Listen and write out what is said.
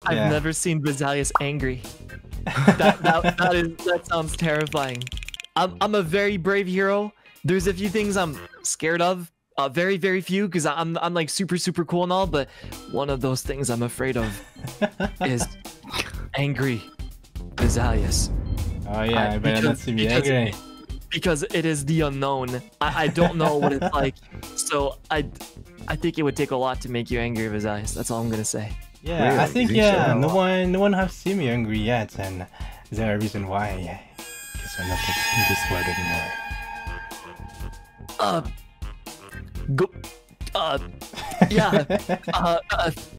I've never seen vezalius angry. That sounds terrifying. I'm a very brave hero. There's a few things I'm scared of. Very, very few, because I'm like super cool and all, but one of those things I'm afraid of is angry vezalius. Oh yeah, I better not see me angry. Because it is the unknown. I don't know what it's like, so I think it would take a lot to make you angry, vezalius. That's all I'm gonna say. Yeah, really? I think no one have seen me angry yet, and is there a reason why? Because I'm not in this world anymore. Yeah.